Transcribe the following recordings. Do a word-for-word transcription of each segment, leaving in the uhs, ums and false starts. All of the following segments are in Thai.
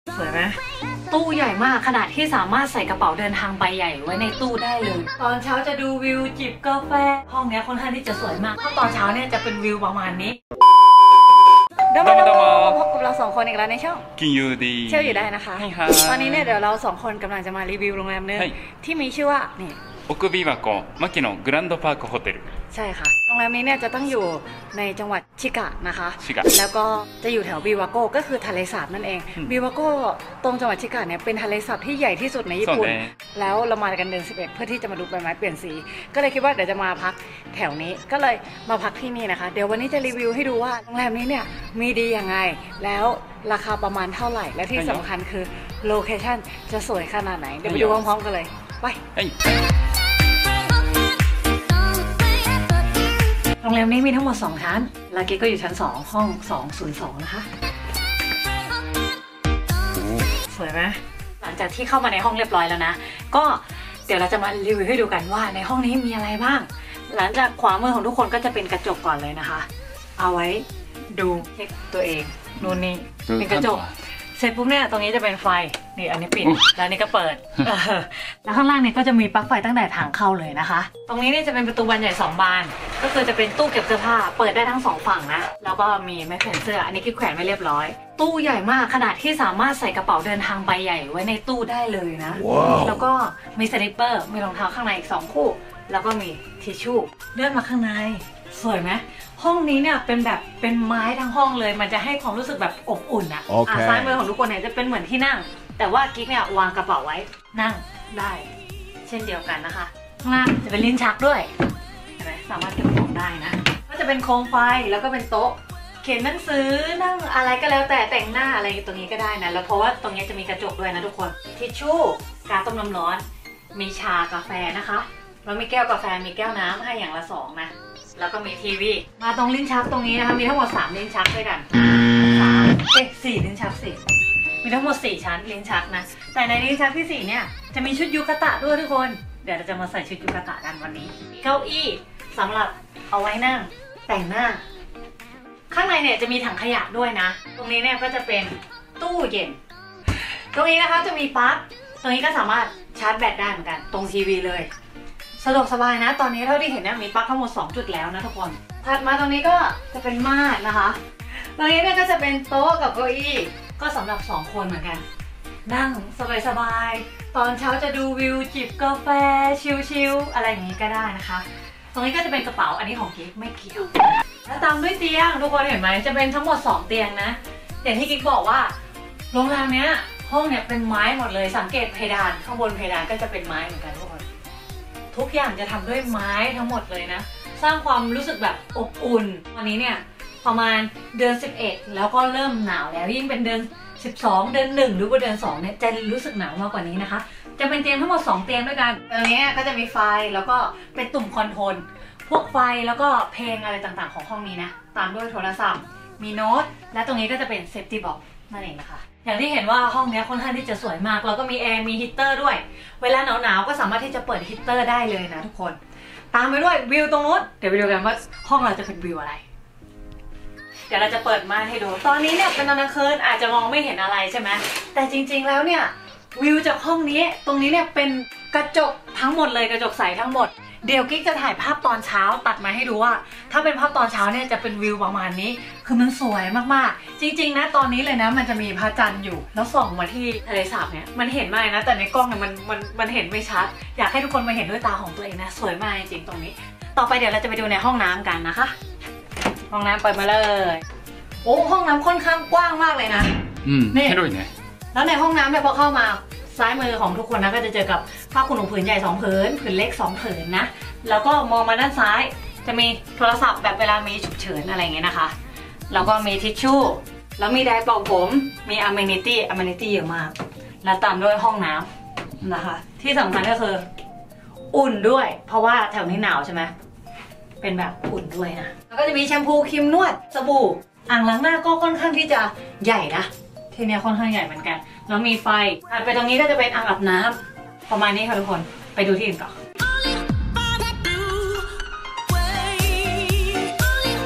สวยไหมตู้ใหญ่มากขนาดที่สามารถใส่กระเป๋าเดินทางใบใหญ่ไว้ในตู้ได้เลยตอนเช้าจะดูวิวจิบกาแฟห้องนี้ค่อนข้างที่จะสวยมากเพราะตอนเช้าเนี่ยจะเป็นวิวประมาณนี้เดี๋ยวมาพบกับเราสองคนอีกแล้วในช่องกินยูดีเที่ยวอยู่ได้นะคะตอนนี้เนี่ยเดี๋ยวเราสองคนกำลังจะมารีวิวโรงแรมนึงที่มีชื่อว่านี่奥琵琶湖マキノグランドパークホテルใช่ค่ะโรงแรมนี้เนี่ยจะตั้งอยู่ในจังหวัดชิกะนะคะชิกะแล้วก็จะอยู่แถวบิวาโกก็คือทะเลสาบนั่นเองบิวาโกตรงจังหวัดชิกะเนี่ยเป็นทะเลสาบที่ใหญ่ที่สุดในญี่ปุ่นแล้วเรามากันเดือนสิบเอ็ดเพื่อที่จะมาดูใบไม้เปลี่ยนสีก็เลยคิดว่าเดี๋ยวจะมาพักแถวนี้ก็เลยมาพักที่นี่นะคะเดี๋ยววันนี้จะรีวิวให้ดูว่าโรงแรมนี้เนี่ยมีดียังไงแล้วราคาประมาณเท่าไหร่และที่สำคัญคือโลเคชั่นจะสวยขนาดไหนเดี๋ยวไปดูพร้อมๆกันเลยไปโรงแรมนี้มีทั้งหมดสองชั้นลาเกก็อยู่ชั้นสองห้องสองศูนย์สองนะคะสวยไหมหลังจากที่เข้ามาในห้องเรียบร้อยแล้วนะก็เดี๋ยวเราจะมารีวิวให้ดูกันว่าในห้องนี้มีอะไรบ้างหลังจากขวามือของทุกคนก็จะเป็นกระจกก่อนเลยนะคะเอาไว้ดูเช็คตัวเองนู่นนี่เป็นกระจกเสร็จปุ๊บเนี่ยตรงนี้จะเป็นไฟนี่อันนี้ปิดแล้วนี่ก็เปิดแล้วข้างล่างเนี่ยก็จะมีปลั๊กไฟตั้งแต่ทางเข้าเลยนะคะตรงนี้เนี่ยจะเป็นประตูบานใหญ่สองบานก็คือจะเป็นตู้เก็บเสื้อผ้าเปิดได้ทั้งสองฝั่งนะแล้วก็มีไม้แขวนเสื้ออันนี้คือแขวนไว้เรียบร้อยตู้ใหญ่มากขนาดที่สามารถใส่กระเป๋าเดินทางใบใหญ่ไว้ในตู้ได้เลยนะ wow. แล้วก็มีสลิปเปอร์มีรองเท้าข้างในอีกสองคู่แล้วก็มีทิชชู่เลื่อนมาข้างในสวยไหมห้องนี้เนี่ยเป็นแบบเป็นไม้ทั้งห้องเลยมันจะให้ความรู้สึกแบบอบอุ่นอะ okay. ซ้ายมือของทุกคนเนี่ยจะเป็นเหมือนที่นั่งแต่ว่ากิ๊กเนี่ยวางกระเป๋าไว้นั่งได้เช่นเดียวกันนะคะข้างล่างจะเป็นลิ้นชักด้วยเห็นไหมสามารถเก็บของได้นะก็จะเป็นโคมไฟแล้วก็เป็นโต๊ะเขียนหนังสือนั่งอะไรก็แล้วแต่แต่งหน้าอะไรตรงนี้ก็ได้นะแล้วเพราะว่าตรงนี้จะมีกระจกด้วยนะทุกคนทิชชู่กาต้มน้ำร้อนมีชากาแฟนะคะแล้วมีแก้วกาแฟมีแก้วน้ำให้อย่างละสองนะแล้วก็มีทีวีมาตรงลิ้นชักตรงนี้นะคะมีทั้งหมดสามลิ้นชักด้วยกันสามเอ๊ะสี่ลิ้นชักสี่มีทั้งหมดสี่ชั้นลิ้นชักนะแต่ในลิ้นชักที่สี่เนี่ยจะมีชุดยูกะตะด้วยทุกคนเดี๋ยวเราจะมาใส่ชุดยูกะตะกันวันนี้เก้าอี้สำหรับเอาไว้นั่งแต่งหน้าข้างในเนี่ยจะมีถังขยะด้วยนะตรงนี้เนี่ยก็จะเป็นตู้เย็นตรงนี้นะคะจะมีปลั๊กตรงนี้ก็สามารถชาร์จแบตได้เหมือนกันตรงทีวีเลยสะดวกสบายนะตอนนี้เท่าที่เห็นเนี่ยมีปลั๊กทั้งหมดสองจุดแล้วนะทุกคนถัดมาตรงนี้ก็จะเป็นม่านนะคะตรงนี้เนี่ยก็จะเป็นโต๊ะกับเก้าอี้ก็สำหรับสองคนเหมือนกันนั่งสบายๆตอนเช้าจะดูวิวจิบกาแฟชิลๆอะไรอย่างนี้ก็ได้นะคะตรงนี้ก็จะเป็นกระเป๋าอันนี้ของกิ๊กไม่เกี่ยวแล้วตามด้วยเตียงทุกคนเห็นไหมจะเป็นทั้งหมดสองเตียงนะอย่างที่กิ๊กบอกว่าโรงแรมเนี้ยห้องเนี่ยเป็นไม้หมดเลยสังเกตเพดานข้างบนเพดานก็จะเป็นไม้เหมือนกันทุกคนทุกอย่างจะทำด้วยไม้ทั้งหมดเลยนะสร้างความรู้สึกแบบอบอุ่นวันนี้เนี่ยประมาณเดือนสิบเอ็ดแล้วก็เริ่มหนาวแล้วยิ่งเป็นเดือนสิบสองเดือนหนึ่งหรือว่าเดือนสองเนี่ยจะรู้สึกหนาวมากกว่านี้นะคะจะเป็นเตียงทั้งหมดสองเตียงด้วยกันตรงนี้ก็จะมีไฟแล้วก็เป็นตุ่มคอนโทรลพวกไฟแล้วก็เพลงอะไรต่างๆของห้องนี้นะตามด้วยโทรศัพท์มีโน้ตและตรงนี้ก็จะเป็นเซฟตี้บ็อกซ์นั่นเองนะคะอย่างที่เห็นว่าห้องนี้ค่อนข้างที่จะสวยมากแล้วก็มีแอร์มีฮีตเตอร์ด้วยเวลาหนาวๆก็สามารถที่จะเปิดฮีตเตอร์ได้เลยนะทุกคนตามไปด้วยวิวตรงนู้นเดี๋ยวไปดูกันว่าห้องเราจะเป็นวิวอะไรเดี๋ยวเราจะเปิดม่านให้ดูตอนนี้เนี่ยเป็นตอนกลางคืนอาจจะมองไม่เห็นอะไรใช่ไหมแต่จริงๆแล้วเนี่ยวิวจากห้องนี้ตรงนี้เนี่ยเป็นกระจกทั้งหมดเลยกระจกใสทั้งหมดเดี๋ยวกิ๊กจะถ่ายภาพตอนเช้าตัดมาให้ดูว่าถ้าเป็นภาพตอนเช้าเนี่ยจะเป็นวิวประมาณนี้คือมันสวยมากๆจริงๆนะตอนนี้เลยนะมันจะมีพระจันทร์อยู่แล้วส่องมาที่ทะเลสาบเนี่ยมันเห็นมากนะแต่ในกล้องเนี่ยมันมันมันเห็นไม่ชัดอยากให้ทุกคนมาเห็นด้วยตาของตัวเองนะสวยมากจริงๆตรงนี้ต่อไปเดี๋ยวเราจะไปดูในห้องน้ำกันนะคะห้องน้ำเปิดมาเลยโอ้ห้องน้ำค่อนข้างกว้างมากเลยนะอืมนี่เนี่ยแล้วในห้องน้ำเนี่ยพอเข้ามาซ้ายมือของทุกคนนะก็จะเจอกับผ้าขนหนูผืนใหญ่สองผืนผืนเล็กสองผืนนะแล้วก็มองมาด้านซ้ายจะมีโทรศัพท์แบบเวลามีฉุกเฉินอะไรเงี้ยนะคะแล้วก็มีทิชชู่แล้วมีไดร์เป่าผมมีอเมนิตี้อเมนิตี้เยอะมากแล้วตามด้วยห้องน้ำนะคะที่สำคัญก็คืออุ่นด้วยเพราะว่าแถวนี้หนาวใช่ไหมเป็นแบบอุ่นด้วยนะแล้วก็จะมีแชมพูครีมนวดสบู่อ่างล้างหน้าก็ค่อนข้างที่จะใหญ่นะที่นี่ค่อนข้างใหญ่เหมือนกันแล้วมีไฟถัดไปตรงนี้ก็จะเป็นอ่างอาบน้ำประมาณนี้ค่ะทุกคนไปดูที่อื่นก่อน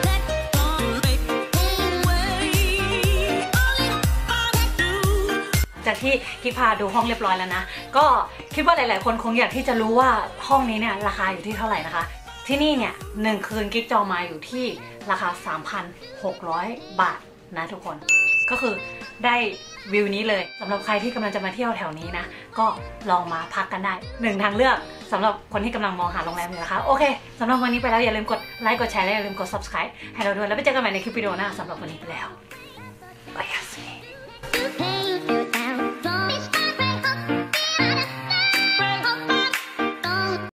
หจากที่กิ๊กพาดูห้องเรียบร้อยแล้วนะก็คิดว่าหลายๆคนคงอยากที่จะรู้ว่าห้องนี้เนี่ยราคาอยู่ที่เท่าไหร่นะคะที่นี่เนี่ยหนึ่งคืนกิ๊กจองมาอยู่ที่ราคา สามพันหกร้อย บาทนะทุกคนก็คือได้วิวนี้เลยสำหรับใครที่กำลังจะมาเที่ยวแถวนี้นะก็ลองมาพักกันได้หนึ่งทางเลือกสำหรับคนที่กำลังมองหาโรงแรมอยู่นะคะโอเคสำหรับวันนี้ไปแล้วอย่าลืมกดไลค์กดแชร์และอย่าลืมกด ซับสไครบ์ ให้เราด้วยแล้วไปเจอกันใหม่ในคลิปวิดีโอหน้าสำหรับวันนี้ไปแล้วบาย